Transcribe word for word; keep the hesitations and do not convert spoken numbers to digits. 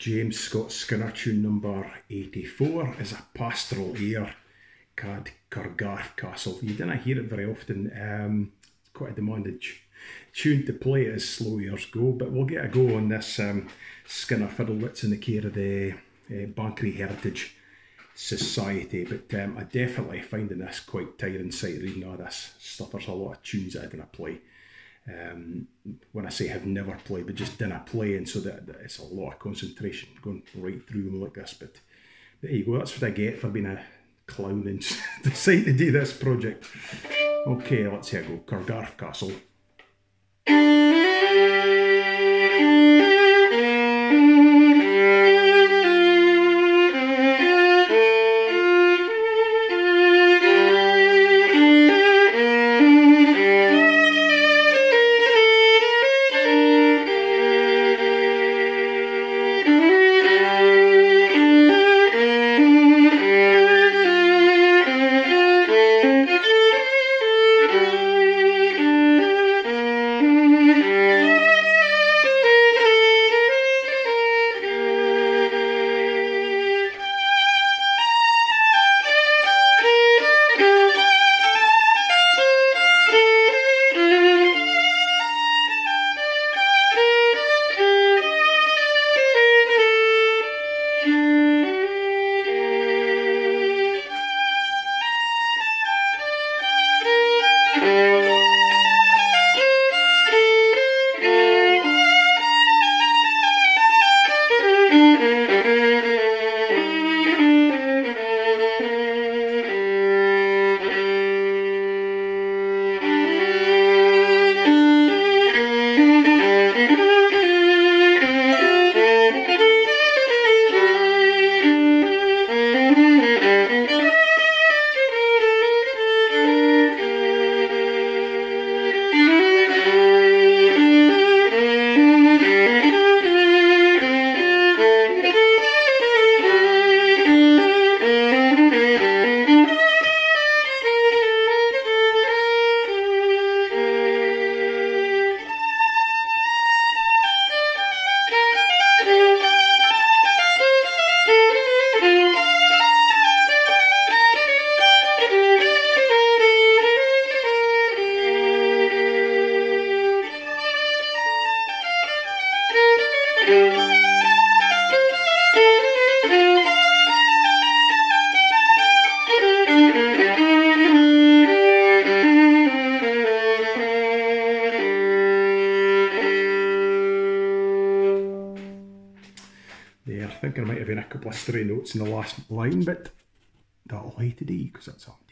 James Scott Skinner tune number eighty-four is a pastoral air called Cargarth Castle. You didn't hear it very often. Um, it's quite a demanding tune to play as slow airs go, but we'll get a go on this um, Skinner fiddle that's in the care of the uh, Banchory Heritage Society. But um, I definitely finding this quite tiring sight reading all this stuff. There's a lot of tunes that I didn't play. Um, when I say have never played, but just didn't play, and so that, that it's a lot of concentration going right through them like this. But there you go, that's what I get for being a clown and deciding to do this project. Okay, let's see how go. Cargarth Castle. There, I think there might have been a couple of stray notes in the last line, but that'll lie today because that's a